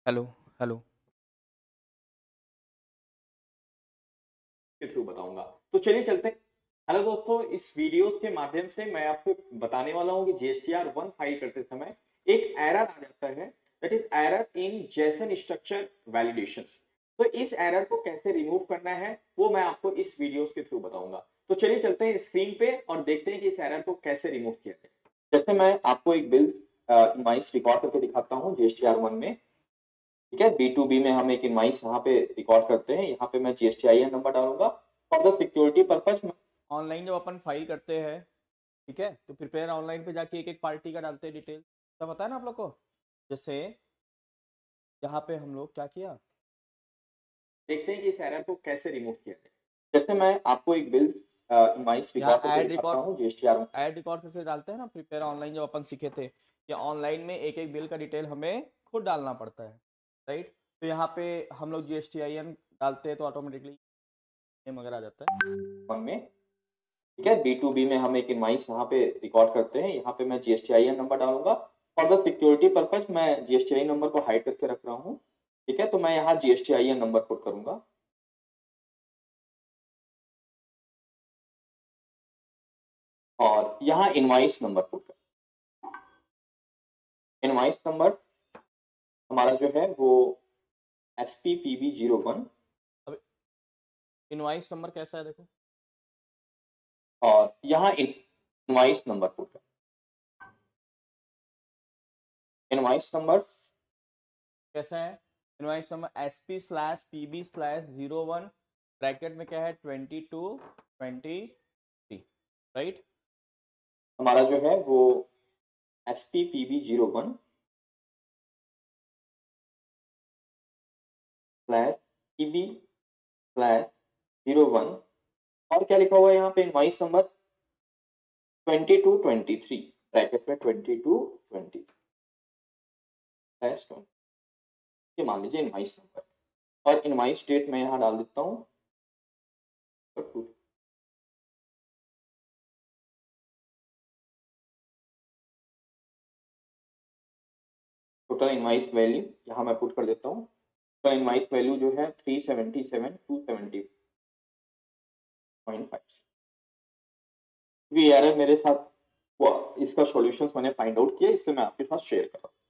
Hello, hello. के through बताऊंगा। तो चलिए चलते हैं। हेलो दोस्तों, इस वीडियोस के माध्यम से मैं आपको बताने वाला हूं कि जीएसटीआर 1 फाइल करते समय एक एरर आ जाता है, that is error in JSON structure validations. तो इस एरर को कैसे रिमूव करना है वो मैं आपको इस वीडियोस के थ्रू बताऊंगा। तो चलिए चलते हैं स्क्रीन पे और देखते हैं कि इस एरर को कैसे रिमूव किया जाए। जैसे मैं आपको एक बिल इनवाइस रिकॉर्ड करके दिखाता हूँ जीएसटीआर 1 में। ठीक है, B2B में हम एक इनवाइस यहाँ पे रिकॉर्ड करते हैं। यहाँ पे मैं GSTIN नंबर डालूंगा for the security purpose. Online जब अपन फाइल करते हैं, ठीक है, तो प्रिपेयर ऑनलाइन पे जाके एक-एक पार्टी का डालते हैं डिटेल। सब पता है ना आप लोग को? जैसे यहाँ पे हम लोग क्या किया? देखते हैं कि इस एरर को कैसे रिमूव किया जाए। जैसे मैं आपको एक बिल इनवाइस यहाँ रिकॉर्ड करके दिखाता हूँ GSTR। ऐड रिकॉर्ड कैसे डालते हैं ना, प्रिपेयर ऑनलाइन जब अपन सीखे थे कि ऑनलाइन में एक-एक बिल का डिटेल हमें खुद डालना पड़ता है, राइट? तो यहाँ पे हम लोग जीएसटीआईएन डालते हैं तो ऑटोमेटिकली नेम वगैरह आ जाता है। वन में ठीक है, B2B में हम एक इनवाइस यहाँ पे रिकॉर्ड करते हैं। यहाँ पे मैं GSTIN नंबर डालूंगा फॉर द सिक्योरिटी पर्पज। मैं GSTIN नंबर को हाइड करके रख रहा हूँ। ठीक है, तो मैं यहाँ GSTIN नंबर पुट करूंगा और यहाँ इनवाइस नंबर पुट कर। इनवाइस नंबर हमारा जो है वो SPPB01 अब इनवॉइस नंबर कैसा है देखो। और यहाँ इनवाइस नंबर पुट कर। इनवाइस नंबर कैसा है? इनवॉइस नंबर SP/PB/01 ब्रैकेट में क्या है 22 23, राइट? हमारा जो है वो SPPB01 स्लैश PB/01 और क्या लिखा हुआ है यहाँ पे इनवाइस नंबर 2223 ब्रैकेट में 2223 स्लैश 20। ये मान लीजिए इनवाइस नंबर और इनवाइस डेट मैं यहाँ डाल देता हूँ। टोटल इनवाइस वैल्यू यहाँ मैं पुट कर देता हूँ। तो इनवाइस वैल्यू जो है 377,270.5। ये एरर मेरे साथ हुआ, इसका सॉल्यूशंस मैंने फाइंड आउट किया, इसलिए मैं आपके साथ शेयर कर रहा हूँ।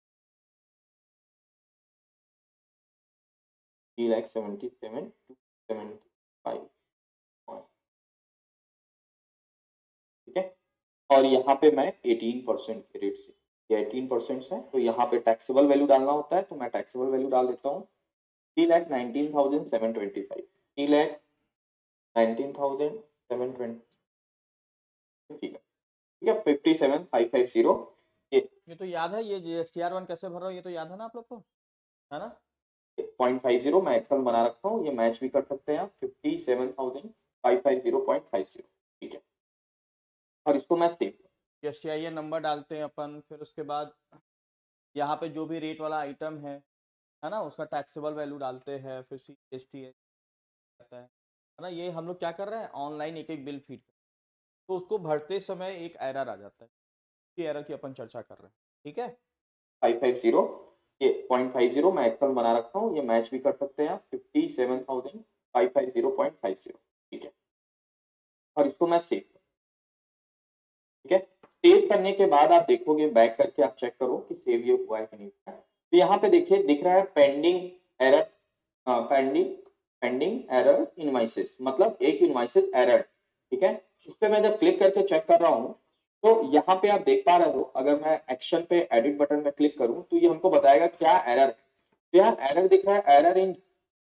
3,77,275। ठीक है, और यहाँ पे मैं 18% के रेट से, ये 18% है तो यहाँ पे टैक्सेबल वैल्यू डालना होता है, तो मैं टैक्सेबल वैल्यू डाल देता हूँ 3,19,725। 3,19,720। ठीक है, 57,550। ये तो याद है, ये GSTR1 कैसे भर रहा हूँ ये तो याद है ना आप लोग को, है ना? 0.50 मैं एक्सेल बना रखा हूँ, ये मैच भी कर सकते हैं आप। 57,550.50। ठीक है, और इसको मैं सेव। GSTIN नंबर डालते हैं अपन, फिर उसके बाद यहाँ पे जो भी रेट वाला आइटम है ना, उसका टैक्सेबल वैल्यू डालते हैं, फिर CST आता है ना। ये हम लोग क्या कर रहे हैं, ऑनलाइन एक एक बिल फीड कर, तो उसको भरते समय एक एरर आ जाता है, इसी एरर की अपन चर्चा कर रहे हैं, ठीक है? 550, ये 0.50 मैं एक्सेल बना रखा हूँ, ये मैच भी कर सकते हैं आप। 57,550.50। ठीक है, और इसको मैं सेव। ठीक है, सेव करने के बाद आप देखोगे, बैक करके आप चेक करो कि सेव ये हुआ है कि नहीं हुआ है। तो यहाँ पे देखिए दिख रहा है pending error, pending pending error invoices, मतलब एक इनवाइसेस एरर। ठीक है, इस पे मैं जब क्लिक करके चेक कर रहा हूँ तो यहाँ पे आप देख पा रहे हो, अगर मैं एक्शन पे एडिट बटन में क्लिक करूँ तो ये हमको बताएगा क्या एरर है। तो यहाँ एरर दिख रहा है, एरर इन,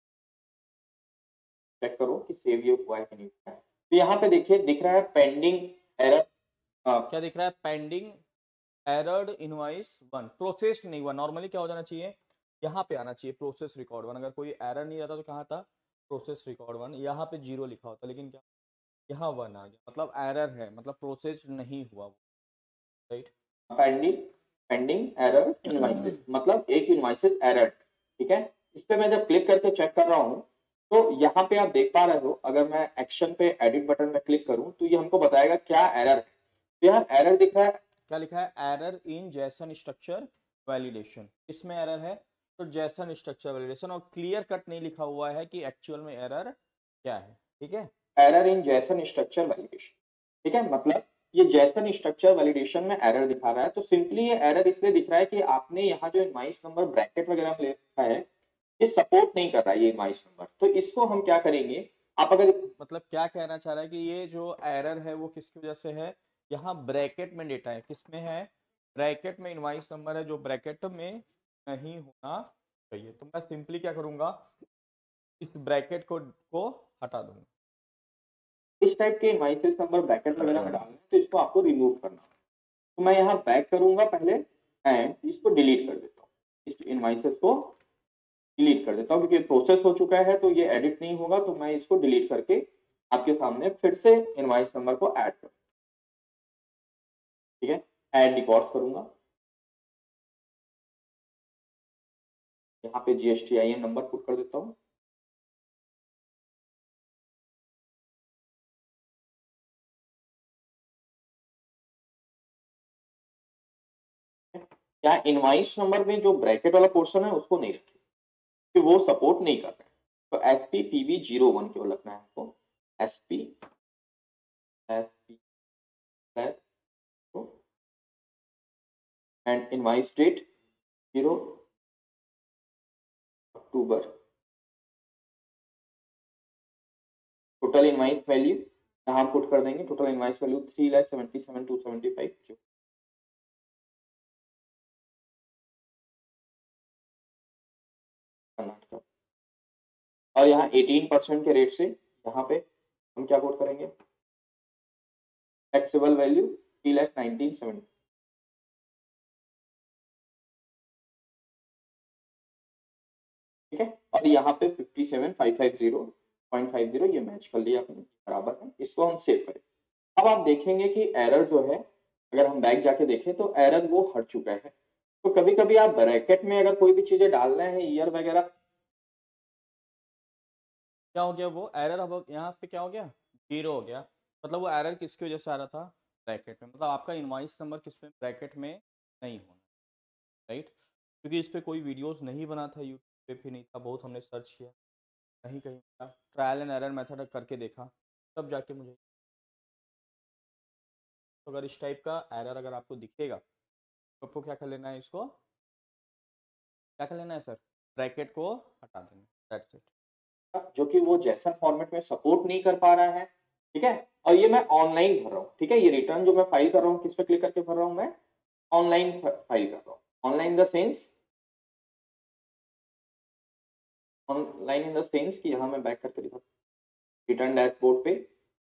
चेक करो कि सेव ये हुआ है कि नहीं हुआ है। तो यहाँ पे देखिए दिख रहा है पेंडिंग एरर। क्या दिख रहा है? पेंडिंग एरर्ड इनवॉइस 1, प्रोसेस्ड नहीं हुआ। नॉर्मली क्या हो जाना चाहिए, यहाँ पे आना चाहिए प्रोसेस रिकॉर्ड 1। अगर कोई एरर नहीं रहता तो कहाँ था, प्रोसेस रिकॉर्ड 1, यहाँ पे 0 लिखा होता, लेकिन क्या यहाँ 1 आ गया, मतलब एरर है, मतलब प्रोसेस नहीं हुआ वो, right? Pending pending error invoices, मतलब एक इनवाइसेस एरर। ठीक है, इस पे मैं जब क्लिक करके चेक कर रहा हूँ तो यहाँ पे आप देख पा रहे हो, अगर मैं एक्शन पे एडिट बटन में क्लिक करूँ तो ये हमको बताएगा क्या एरर है। तो यहाँ एरर दिख रहा है, क्या लिखा है? Error in JSON structure validation, इसमें एरर है। तो जैसन स्ट्रक्चर वैलिडेशन, और क्लियर कट नहीं लिखा हुआ है कि एक्चुअल में एरर क्या है, ठीक है। Error in JSON structure validation, ठीक है, मतलब ये जेसन स्ट्रक्चर वैलिडेशन में एरर दिखा रहा है। तो सिंपली ये एरर इसलिए दिख रहा है कि आपने यहाँ जो इनवाइस नंबर ब्रैकेट वगैरह में ले रखा है, ये सपोर्ट नहीं कर रहा है ये इनवाइस नंबर। तो इसको हम क्या करेंगे, आप अगर मतलब क्या कहना चाह रहा है कि ये जो एरर है वो किसकी वजह से है, यहाँ ब्रैकेट में डेटा है, किसमें है, ब्रैकेट में इनवाइस नंबर है जो ब्रैकेट में नहीं होना चाहिए। तो मैं सिंपली क्या करूंगा, इस ब्रैकेट को हटा दूंगा। इस टाइप के इनवाइसेस नंबर ब्रैकेट वगैरह में डालना है तो इसको आपको रिमूव करना है। तो मैं यहाँ बैक करूंगा पहले एंड इसको डिलीट कर देता हूँ, इस इनवाइसेस को डिलीट कर देता हूँ क्योंकि प्रोसेस हो चुका है तो ये एडिट नहीं होगा। तो मैं इसको डिलीट करके आपके सामने फिर से इनवाइस नंबर को ऐड कर, ठीक है, ऐड रिकॉर्ड्स करूंगा। यहाँ पे GSTIN नंबर पुट कर देता हूँ। यहाँ इनवाइस नंबर में जो ब्रैकेट वाला पोर्शन है उसको नहीं रखें कि वो सपोर्ट नहीं कर रहे हैं। तो SPPB01 केवल रखना है आपको, SP and invoice date 0 October. Total invoice value यहाँ पुट कर देंगे, टोटल इनवाइस वैल्यू 3,77,275 कर्नाटका। और यहाँ 18% के रेट से यहाँ पे हम क्या कोट करेंगे, टैक्सेबल वैल्यू 3,19,70, ठीक है। और यहाँ पे 57,550.50 ये मैच कर लिया अपने, बराबर है। इसको हम सेव करें। अब आप देखेंगे कि एरर जो है, अगर हम बैक जाके देखें तो एरर वो हट चुका है। तो कभी कभी आप ब्रैकेट में अगर कोई भी चीजें डाल रहे हैं, ईयर वगैरह, क्या हो गया वो एरर, अब यहाँ पे क्या हो गया, 0 हो गया। मतलब वो एरर किसकी वजह से आ रहा था, ब्रैकेट में, मतलब आपका इनवाइस नंबर किस में, ब्रैकेट में नहीं होना, राइट। क्योंकि इस पे कोई वीडियोस नहीं बना था, यूट्यूब पे भी नहीं था, बहुत हमने सर्च किया, कहीं कहीं था, ट्रायल एंड एरर मेथड करके देखा, तब जाके मुझे। तो अगर इस टाइप का एरर अगर आपको दिखेगा तो आपको क्या कर लेना है, इसको क्या कर लेना है सर, ब्रैकेट को हटा देना, दैट्स इट। जो कि वो जैसन फॉर्मेट में सपोर्ट नहीं कर पा रहा है, ठीक है। और ये मैं ऑनलाइन भर रहा हूँ, ठीक है। ये रिटर्न जो मैं फाइल कर रहा हूँ किस पे क्लिक करके भर रहा हूँ, मैं ऑनलाइन फाइल कर रहा हूँ। Online in the sense, online in the sense कि यहाँ मैं बैक करके दिखा, रिटर्न डैशबोर्ड पे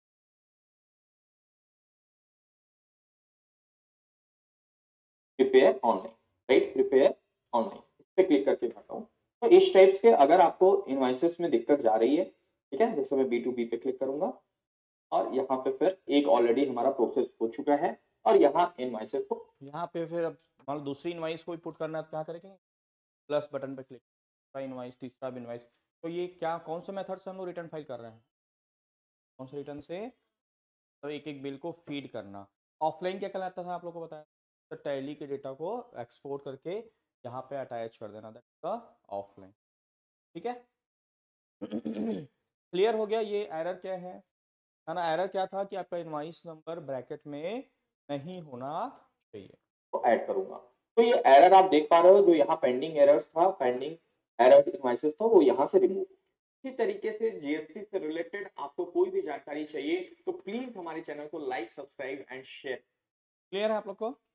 prepare online, right, prepare online, इस पे क्लिक करके भरता हूँ। तो इस टाइप्स के अगर आपको इनवाइसेस में दिक्कत जा रही है, ठीक है, जैसे मैं B2B पे क्लिक करूंगा और यहाँ पे फिर एक ऑलरेडी हमारा प्रोसेस हो चुका है और यहाँ इनवाइसेस को, यहाँ पे फिर अब मान लो दूसरी इनवाइस को पुट करना है तो क्या करेंगे, प्लस बटन पे क्लिक, दूसरा इनवाइस, तीसरा इनवाइस। तो ये क्या, कौन से मेथड से हम लोग रिटर्न फाइल कर रहे हैं, कौन से रिटर्न से, तो एक एक बिल को फीड करना। ऑफलाइन क्या कहलाता था आप लोग को बताया, तो टैली के डेटा को एक्सपोर्ट करके यहाँ पे अटैच कर देना, दैट का ऑफलाइन, ठीक है। क्लियर हो गया ये एरर क्या है ना, एरर क्या था कि आपका इनवाइस नंबर ब्रैकेट में नहीं होना चाहिए। ऐड करूंगा। तो ये एरर आप देख पा रहे हो, जो यहाँ पेंडिंग एरर्स था, पेंडिंग एरर इनवाइसेस था, वो यहाँ से रिमूव। इसी तरीके से जीएसटी से रिलेटेड आपको कोई भी जानकारी चाहिए तो प्लीज हमारे चैनल को like, subscribe and share. Clear है आप लोग को।